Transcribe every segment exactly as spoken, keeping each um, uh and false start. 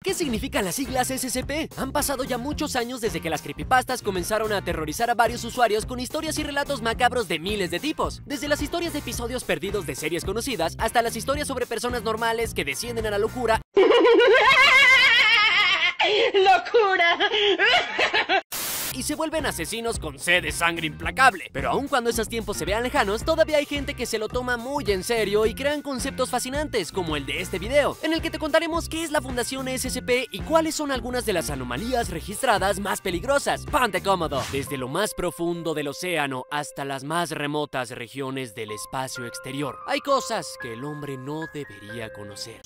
¿Qué significan las siglas S C P? Han pasado ya muchos años desde que las creepypastas comenzaron a aterrorizar a varios usuarios con historias y relatos macabros de miles de tipos. Desde las historias de episodios perdidos de series conocidas hasta las historias sobre personas normales que descienden a la locura. ¡Locura! Y se vuelven asesinos con sed de sangre implacable. Pero aun cuando esos tiempos se vean lejanos, todavía hay gente que se lo toma muy en serio y crean conceptos fascinantes, como el de este video, en el que te contaremos qué es la Fundación S C P y cuáles son algunas de las anomalías registradas más peligrosas. ¡Ponte cómodo! Desde lo más profundo del océano hasta las más remotas regiones del espacio exterior, hay cosas que el hombre no debería conocer.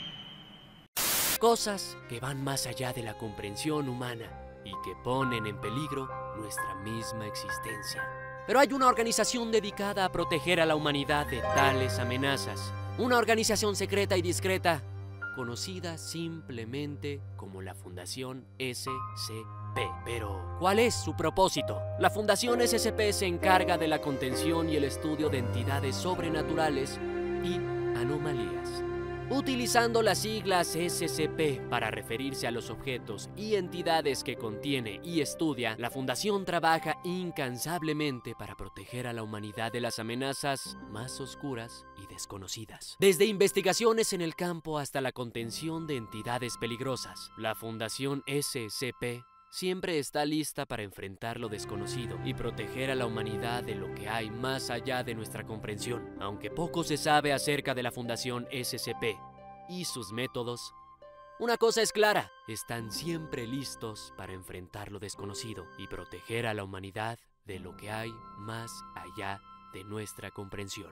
Cosas que van más allá de la comprensión humana y que ponen en peligro nuestra misma existencia. Pero hay una organización dedicada a proteger a la humanidad de tales amenazas. Una organización secreta y discreta, conocida simplemente como la Fundación S C P. Pero, ¿cuál es su propósito? La Fundación S C P se encarga de la contención y el estudio de entidades sobrenaturales y anomalías. Utilizando las siglas S C P para referirse a los objetos y entidades que contiene y estudia, la Fundación trabaja incansablemente para proteger a la humanidad de las amenazas más oscuras y desconocidas. Desde investigaciones en el campo hasta la contención de entidades peligrosas, la Fundación S C P siempre está lista para enfrentar lo desconocido y proteger a la humanidad de lo que hay más allá de nuestra comprensión. Aunque poco se sabe acerca de la Fundación S C P y sus métodos, una cosa es clara: están siempre listos para enfrentar lo desconocido y proteger a la humanidad de lo que hay más allá de nuestra comprensión.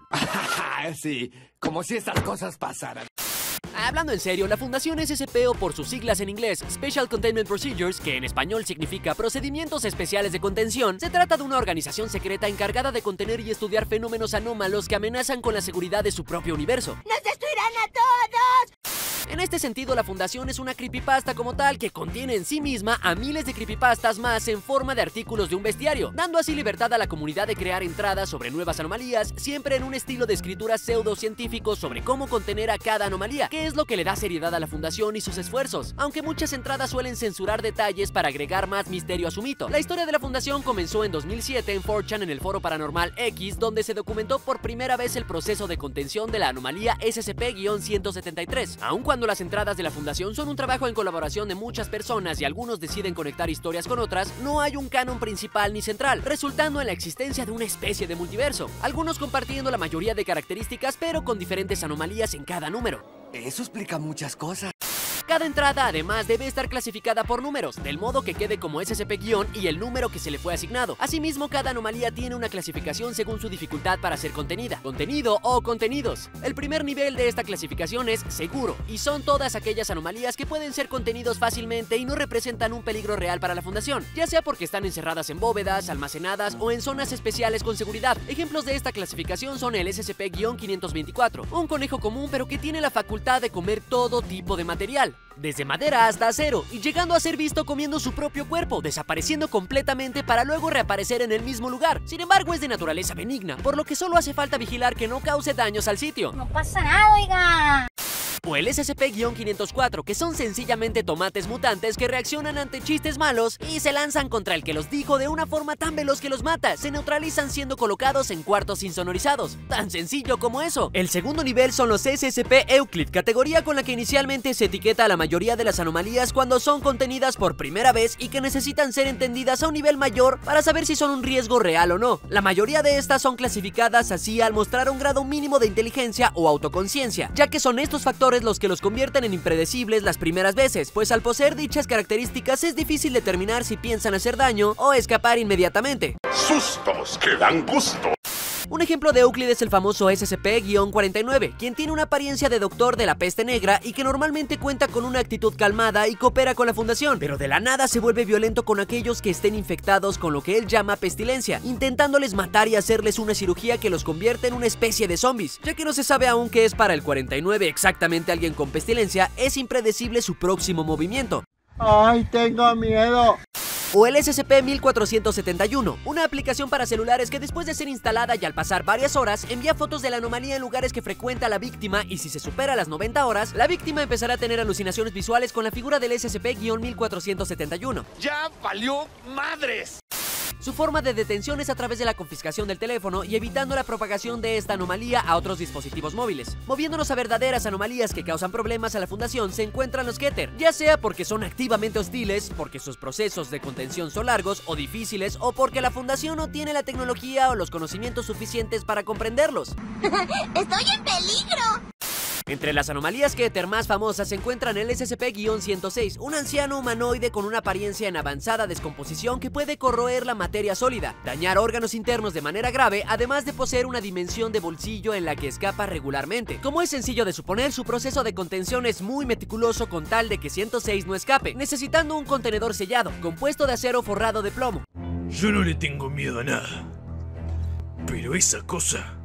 Sí, como si estas cosas pasaran. Hablando en serio, la Fundación S C P, o por sus siglas en inglés Special Containment Procedures, que en español significa Procedimientos Especiales de Contención, se trata de una organización secreta encargada de contener y estudiar fenómenos anómalos que amenazan con la seguridad de su propio universo. ¡Nos destruirán a todos! En este sentido, la Fundación es una creepypasta como tal que contiene en sí misma a miles de creepypastas más en forma de artículos de un bestiario, dando así libertad a la comunidad de crear entradas sobre nuevas anomalías, siempre en un estilo de escritura pseudocientífico sobre cómo contener a cada anomalía, que es lo que le da seriedad a la Fundación y sus esfuerzos, aunque muchas entradas suelen censurar detalles para agregar más misterio a su mito. La historia de la Fundación comenzó en dos mil siete en cuatro chan en el foro Paranormal X, donde se documentó por primera vez el proceso de contención de la anomalía S C P ciento setenta y tres. Aun cuando las entradas de la Fundación son un trabajo en colaboración de muchas personas y algunos deciden conectar historias con otras, no hay un canon principal ni central, resultando en la existencia de una especie de multiverso, algunos compartiendo la mayoría de características pero con diferentes anomalías en cada número. Eso explica muchas cosas. Cada entrada además debe estar clasificada por números, del modo que quede como S C P- y el número que se le fue asignado. Asimismo, cada anomalía tiene una clasificación según su dificultad para ser contenida, contenido o contenidos. El primer nivel de esta clasificación es seguro, y son todas aquellas anomalías que pueden ser contenidos fácilmente y no representan un peligro real para la Fundación, ya sea porque están encerradas en bóvedas, almacenadas o en zonas especiales con seguridad. Ejemplos de esta clasificación son el S C P quinientos veinticuatro, un conejo común pero que tiene la facultad de comer todo tipo de material, desde madera hasta acero, y llegando a ser visto comiendo su propio cuerpo, desapareciendo completamente para luego reaparecer en el mismo lugar. Sin embargo, es de naturaleza benigna, por lo que solo hace falta vigilar que no cause daños al sitio. No pasa nada, oiga. O el S C P quinientos cuatro, que son sencillamente tomates mutantes que reaccionan ante chistes malos y se lanzan contra el que los dijo de una forma tan veloz que los mata. Se neutralizan siendo colocados en cuartos insonorizados. Tan sencillo como eso. El segundo nivel son los S C P Euclid, categoría con la que inicialmente se etiqueta a la mayoría de las anomalías cuando son contenidas por primera vez y que necesitan ser entendidas a un nivel mayor para saber si son un riesgo real o no. La mayoría de estas son clasificadas así al mostrar un grado mínimo de inteligencia o autoconciencia, ya que son estos factores los que los convierten en impredecibles las primeras veces, pues al poseer dichas características es difícil determinar si piensan hacer daño o escapar inmediatamente. Sustos que dan gusto. Un ejemplo de Euclid es el famoso S C P cuarenta y nueve, quien tiene una apariencia de doctor de la peste negra y que normalmente cuenta con una actitud calmada y coopera con la Fundación, pero de la nada se vuelve violento con aquellos que estén infectados con lo que él llama pestilencia, intentándoles matar y hacerles una cirugía que los convierte en una especie de zombies. Ya que no se sabe aún qué es para el cuarenta y nueve exactamente alguien con pestilencia, es impredecible su próximo movimiento. ¡Ay, tengo miedo! O el S C P mil cuatrocientos setenta y uno, una aplicación para celulares que después de ser instalada y al pasar varias horas, envía fotos de la anomalía en lugares que frecuenta la víctima, y si se supera las noventa horas, la víctima empezará a tener alucinaciones visuales con la figura del S C P mil cuatrocientos setenta y uno. ¡Ya valió madres! Su forma de detención es a través de la confiscación del teléfono y evitando la propagación de esta anomalía a otros dispositivos móviles. Moviéndonos a verdaderas anomalías que causan problemas a la fundación se encuentran los Keter, ya sea porque son activamente hostiles, porque sus procesos de contención son largos o difíciles, o porque la fundación no tiene la tecnología o los conocimientos suficientes para comprenderlos. ¡Estoy en peligro! Entre las anomalías Keter más famosas se encuentran el S C P ciento seis, un anciano humanoide con una apariencia en avanzada descomposición que puede corroer la materia sólida, dañar órganos internos de manera grave, además de poseer una dimensión de bolsillo en la que escapa regularmente. Como es sencillo de suponer, su proceso de contención es muy meticuloso con tal de que ciento seis no escape, necesitando un contenedor sellado, compuesto de acero forrado de plomo. Yo no le tengo miedo a nada, pero esa cosa...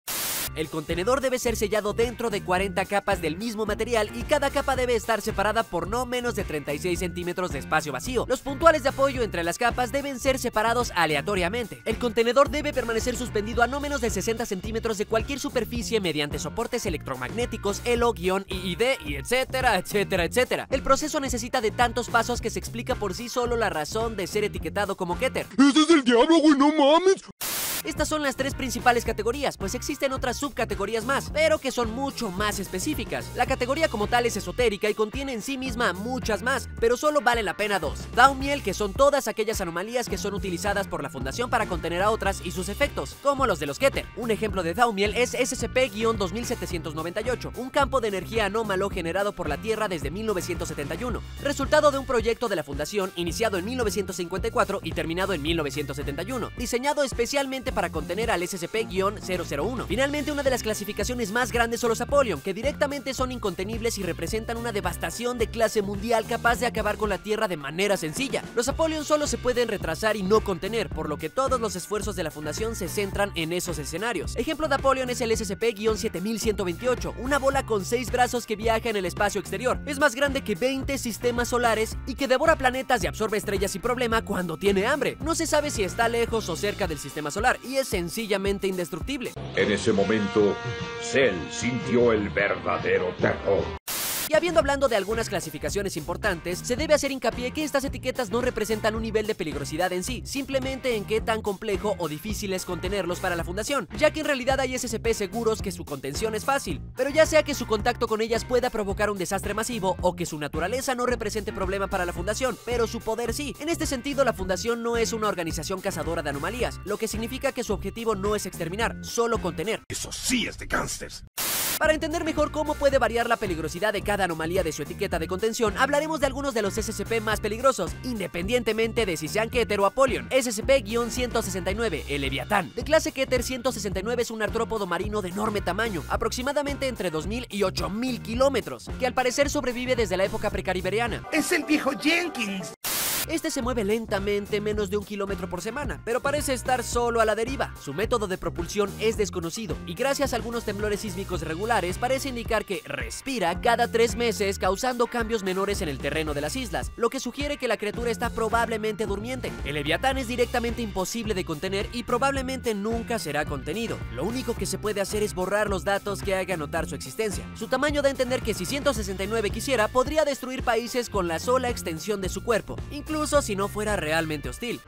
El contenedor debe ser sellado dentro de cuarenta capas del mismo material y cada capa debe estar separada por no menos de treinta y seis centímetros de espacio vacío. Los puntuales de apoyo entre las capas deben ser separados aleatoriamente. El contenedor debe permanecer suspendido a no menos de sesenta centímetros de cualquier superficie mediante soportes electromagnéticos, Elo, I I D y etcétera, etcétera, etcétera. El proceso necesita de tantos pasos que se explica por sí solo la razón de ser etiquetado como Keter. ¡Ese es el diablo, güey! ¡No mames! Estas son las tres principales categorías, pues existen otras subcategorías más, pero que son mucho más específicas. La categoría como tal es esotérica y contiene en sí misma muchas más, pero solo vale la pena dos. Daumiel, que son todas aquellas anomalías que son utilizadas por la Fundación para contener a otras y sus efectos, como los de los Keter. Un ejemplo de Daumiel es S C P dos mil setecientos noventa y ocho, un campo de energía anómalo generado por la Tierra desde mil novecientos setenta y uno, resultado de un proyecto de la Fundación iniciado en mil novecientos cincuenta y cuatro y terminado en mil novecientos setenta y uno, diseñado especialmente para contener al S C P cero cero uno. Finalmente, una de las clasificaciones más grandes son los Apollyon, que directamente son incontenibles y representan una devastación de clase mundial capaz de acabar con la Tierra de manera sencilla. Los Apollyon solo se pueden retrasar y no contener, por lo que todos los esfuerzos de la Fundación se centran en esos escenarios. Ejemplo de Apollyon es el S C P siete mil ciento veintiocho, una bola con seis brazos que viaja en el espacio exterior. Es más grande que veinte sistemas solares y que devora planetas y absorbe estrellas sin problema cuando tiene hambre. No se sabe si está lejos o cerca del sistema solar y es sencillamente indestructible. En ese momento, Cell sintió el verdadero terror. Y habiendo hablando de algunas clasificaciones importantes, se debe hacer hincapié que estas etiquetas no representan un nivel de peligrosidad en sí, simplemente en qué tan complejo o difícil es contenerlos para la Fundación, ya que en realidad hay S C P seguros que su contención es fácil, pero ya sea que su contacto con ellas pueda provocar un desastre masivo o que su naturaleza no represente problema para la Fundación, pero su poder sí. En este sentido, la Fundación no es una organización cazadora de anomalías, lo que significa que su objetivo no es exterminar, solo contener. Eso sí es de gángsters. Para entender mejor cómo puede variar la peligrosidad de cada anomalía de su etiqueta de contención, hablaremos de algunos de los S C P más peligrosos, independientemente de si sean Keter o Apollyon. S C P ciento sesenta y nueve, el Leviatán. De clase Keter, ciento sesenta y nueve es un artrópodo marino de enorme tamaño, aproximadamente entre dos mil y ocho mil kilómetros, que al parecer sobrevive desde la época precariberiana. ¡Es el viejo Jenkins! Este se mueve lentamente, menos de un kilómetro por semana, pero parece estar solo a la deriva. Su método de propulsión es desconocido y gracias a algunos temblores sísmicos regulares parece indicar que respira cada tres meses, causando cambios menores en el terreno de las islas, lo que sugiere que la criatura está probablemente durmiente. El Leviatán es directamente imposible de contener y probablemente nunca será contenido. Lo único que se puede hacer es borrar los datos que hagan notar su existencia. Su tamaño da a entender que si ciento sesenta y nueve quisiera, podría destruir países con la sola extensión de su cuerpo, incluso incluso si no fuera realmente hostil.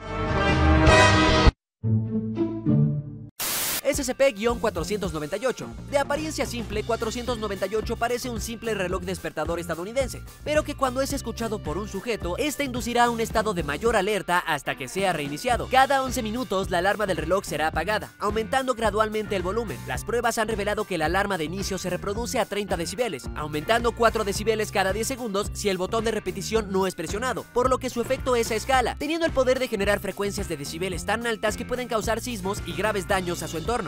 S C P cuatrocientos noventa y ocho. De apariencia simple, cuatrocientos noventa y ocho parece un simple reloj despertador estadounidense, pero que cuando es escuchado por un sujeto, este inducirá un estado de mayor alerta hasta que sea reiniciado. Cada once minutos, la alarma del reloj será apagada, aumentando gradualmente el volumen. Las pruebas han revelado que la alarma de inicio se reproduce a treinta decibeles, aumentando cuatro decibeles cada diez segundos si el botón de repetición no es presionado, por lo que su efecto es a escala, teniendo el poder de generar frecuencias de decibeles tan altas que pueden causar sismos y graves daños a su entorno.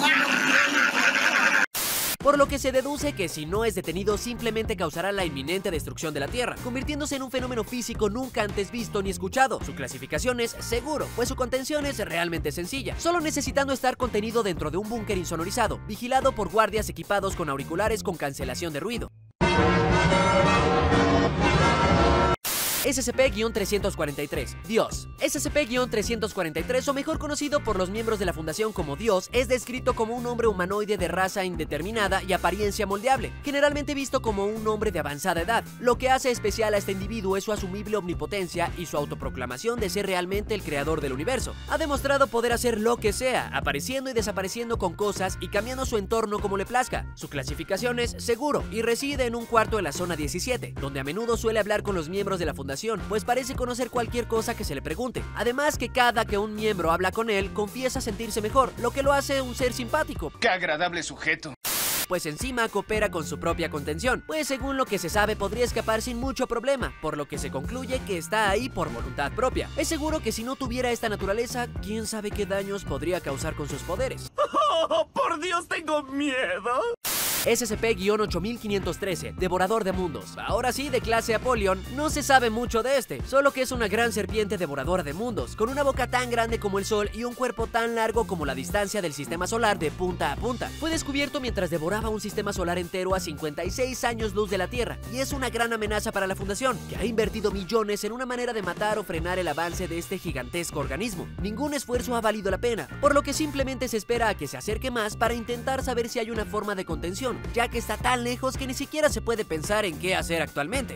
Por lo que se deduce que si no es detenido simplemente causará la inminente destrucción de la Tierra, convirtiéndose en un fenómeno físico nunca antes visto ni escuchado. Su clasificación es seguro, pues su contención es realmente sencilla, solo necesitando estar contenido dentro de un búnker insonorizado, vigilado por guardias equipados con auriculares con cancelación de ruido. S C P trescientos cuarenta y tres, Dios. S C P trescientos cuarenta y tres, o mejor conocido por los miembros de la fundación como Dios, es descrito como un hombre humanoide de raza indeterminada y apariencia moldeable, generalmente visto como un hombre de avanzada edad. Lo que hace especial a este individuo es su asumible omnipotencia y su autoproclamación de ser realmente el creador del universo. Ha demostrado poder hacer lo que sea, apareciendo y desapareciendo con cosas y cambiando su entorno como le plazca. Su clasificación es seguro y reside en un cuarto de la zona diecisiete, donde a menudo suele hablar con los miembros de la fundación, pues parece conocer cualquier cosa que se le pregunte. Además que cada que un miembro habla con él, confiesa sentirse mejor, lo que lo hace un ser simpático. ¡Qué agradable sujeto! Pues encima coopera con su propia contención, pues según lo que se sabe podría escapar sin mucho problema, por lo que se concluye que está ahí por voluntad propia. Es seguro que si no tuviera esta naturaleza, quién sabe qué daños podría causar con sus poderes. ¡Oh, por Dios, tengo miedo! S C P ocho mil quinientos trece, Devorador de Mundos. Ahora sí, de clase Apollyon, no se sabe mucho de este, solo que es una gran serpiente devoradora de mundos, con una boca tan grande como el Sol y un cuerpo tan largo como la distancia del sistema solar de punta a punta. Fue descubierto mientras devoraba un sistema solar entero a cincuenta y seis años luz de la Tierra, y es una gran amenaza para la Fundación, que ha invertido millones en una manera de matar o frenar el avance de este gigantesco organismo. Ningún esfuerzo ha valido la pena, por lo que simplemente se espera a que se acerque más para intentar saber si hay una forma de contención, ya que está tan lejos que ni siquiera se puede pensar en qué hacer actualmente.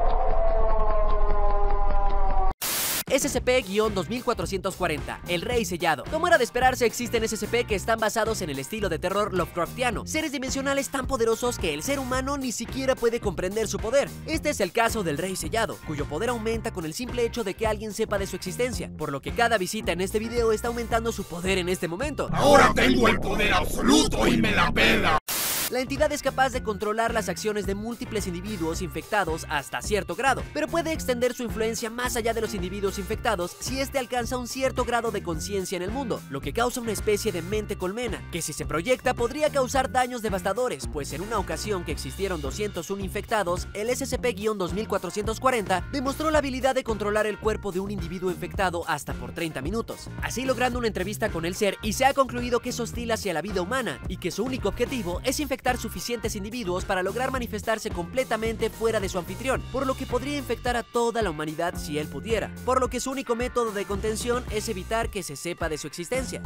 S C P dos mil cuatrocientos cuarenta, El Rey Sellado. Como era de esperarse, existen S C P que están basados en el estilo de terror Lovecraftiano, seres dimensionales tan poderosos que el ser humano ni siquiera puede comprender su poder. Este es el caso del Rey Sellado, cuyo poder aumenta con el simple hecho de que alguien sepa de su existencia, por lo que cada visita en este video está aumentando su poder en este momento. ¡Ahora tengo el poder absoluto y me la pela! La entidad es capaz de controlar las acciones de múltiples individuos infectados hasta cierto grado, pero puede extender su influencia más allá de los individuos infectados si éste alcanza un cierto grado de conciencia en el mundo, lo que causa una especie de mente colmena, que si se proyecta podría causar daños devastadores, pues en una ocasión que existieron doscientos uno infectados, el S C P dos mil cuatrocientos cuarenta demostró la habilidad de controlar el cuerpo de un individuo infectado hasta por treinta minutos, así logrando una entrevista con el ser, y se ha concluido que es hostil hacia la vida humana, y que su único objetivo es infectar suficientes individuos para lograr manifestarse completamente fuera de su anfitrión, por lo que podría infectar a toda la humanidad si él pudiera, por lo que su único método de contención es evitar que se sepa de su existencia.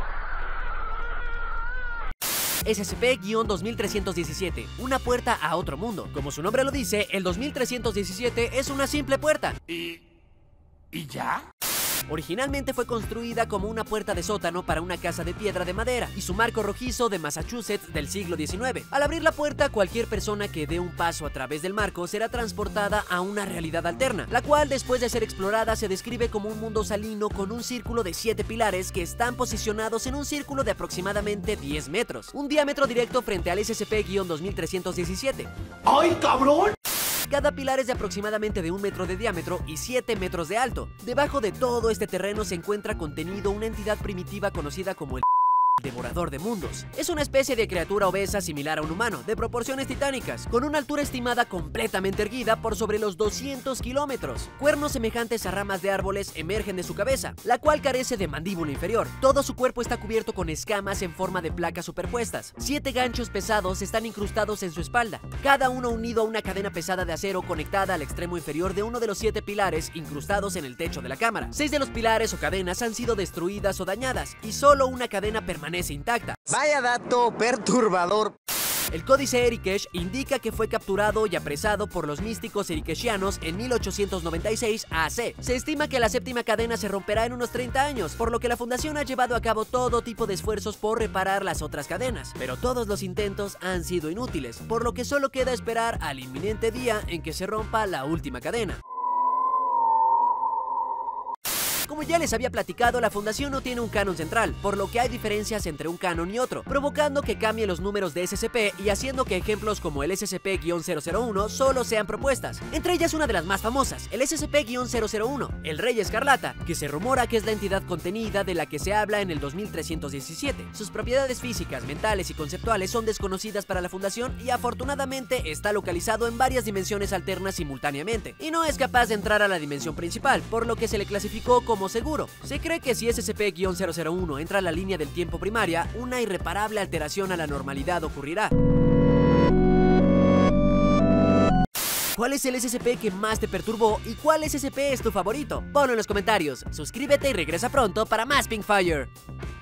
S C P dos mil trescientos diecisiete, Una puerta a otro mundo. Como su nombre lo dice, el dos mil trescientos diecisiete es una simple puerta. ¿Y... y ya? Originalmente fue construida como una puerta de sótano para una casa de piedra de madera y su marco rojizo de Massachusetts del siglo diecinueve. Al abrir la puerta, cualquier persona que dé un paso a través del marco será transportada a una realidad alterna, la cual después de ser explorada se describe como un mundo salino con un círculo de siete pilares que están posicionados en un círculo de aproximadamente diez metros, un diámetro directo frente al S C P dos mil trescientos diecisiete. ¡Ay, cabrón! Cada pilar es de aproximadamente de un metro de diámetro y siete metros de alto. Debajo de todo este terreno se encuentra contenido una entidad primitiva conocida como el Devorador de Mundos. Es una especie de criatura obesa similar a un humano, de proporciones titánicas, con una altura estimada completamente erguida por sobre los doscientos kilómetros. Cuernos semejantes a ramas de árboles emergen de su cabeza, la cual carece de mandíbula inferior. Todo su cuerpo está cubierto con escamas en forma de placas superpuestas. Siete ganchos pesados están incrustados en su espalda, cada uno unido a una cadena pesada de acero conectada al extremo inferior de uno de los siete pilares incrustados en el techo de la cámara. Seis de los pilares o cadenas han sido destruidas o dañadas, y solo una cadena permanece intacta. Vaya dato perturbador. El códice Erikesh indica que fue capturado y apresado por los místicos erikeshianos en mil ochocientos noventa y seis A C. Se estima que la séptima cadena se romperá en unos treinta años, por lo que la fundación ha llevado a cabo todo tipo de esfuerzos por reparar las otras cadenas, pero todos los intentos han sido inútiles, por lo que solo queda esperar al inminente día en que se rompa la última cadena. Como ya les había platicado, la fundación no tiene un canon central, por lo que hay diferencias entre un canon y otro, provocando que cambien los números de S C P y haciendo que ejemplos como el S C P cero cero uno solo sean propuestas. Entre ellas una de las más famosas, el S C P cero cero uno, el Rey Escarlata, que se rumora que es la entidad contenida de la que se habla en el dos mil trescientos diecisiete. Sus propiedades físicas, mentales y conceptuales son desconocidas para la fundación y afortunadamente está localizado en varias dimensiones alternas simultáneamente, y no es capaz de entrar a la dimensión principal, por lo que se le clasificó como seguro. Se cree que si S C P cero cero uno entra a la línea del tiempo primaria, una irreparable alteración a la normalidad ocurrirá. ¿Cuál es el S C P que más te perturbó y cuál S C P es tu favorito? Ponlo en los comentarios, suscríbete y regresa pronto para más Pinkfire.